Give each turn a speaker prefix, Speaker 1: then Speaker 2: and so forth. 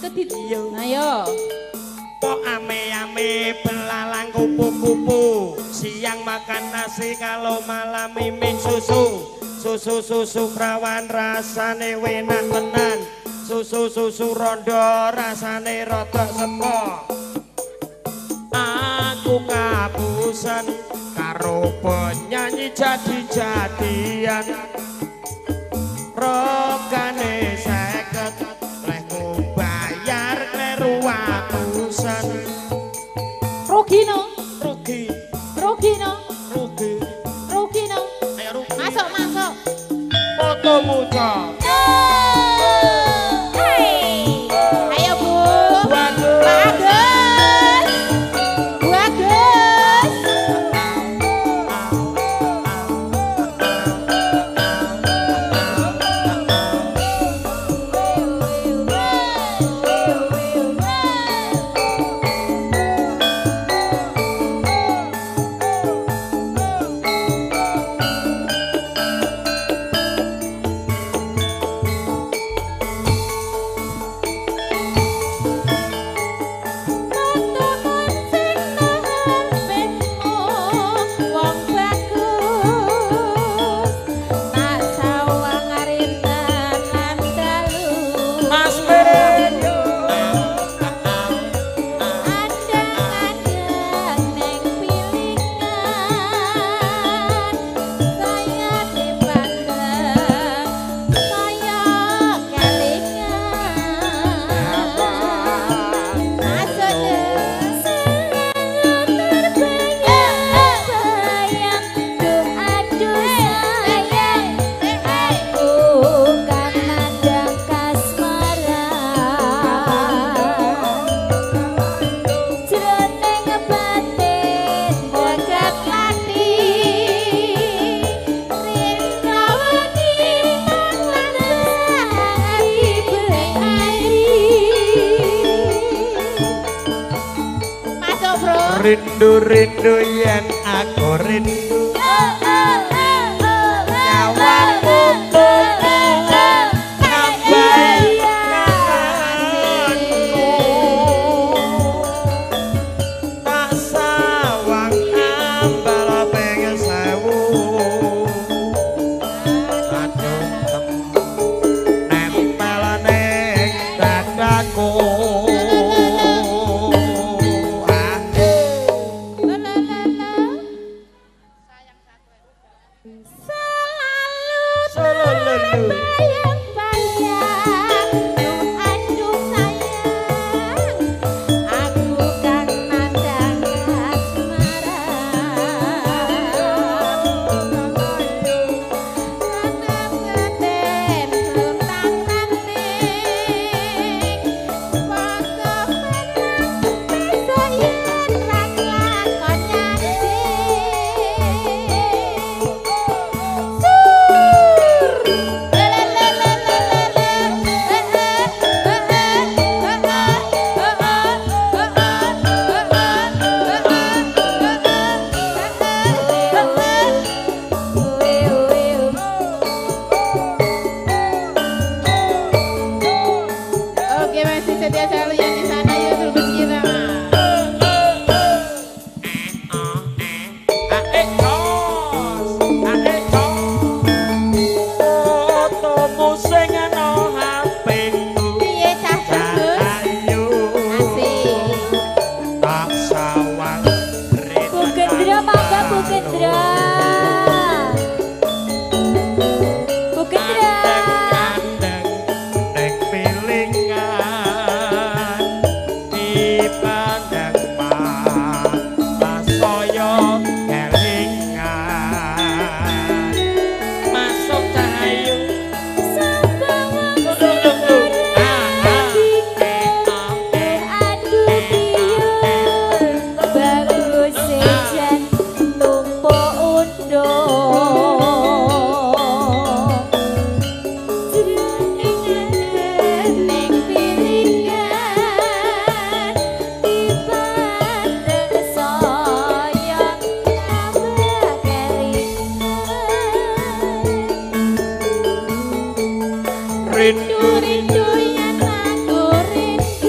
Speaker 1: Ayo.
Speaker 2: Kok ame-ame belalang kupu-kupu, siang makan nasi kalau malam mimin susu. Susu prawan rasane enak tenan. Susu rondo rasane rada sepok. Aku kapusen karo penyanyi jadi-jadian. Rogane 50 lehku bayar kleru atusan.
Speaker 1: Rugi no.
Speaker 2: Rugi
Speaker 1: No. Rugi no.
Speaker 2: Ayo rugi.
Speaker 1: Masuk.
Speaker 2: Fotomu cok.
Speaker 1: Hey. Ayo Bu.
Speaker 2: Bagus. Rindu yen aku rindu nyawaku tuku nambahi kangenku tak sawang ambal pengen 1000 aduh nempel ning dadaku.
Speaker 1: Rindu yen aku rindu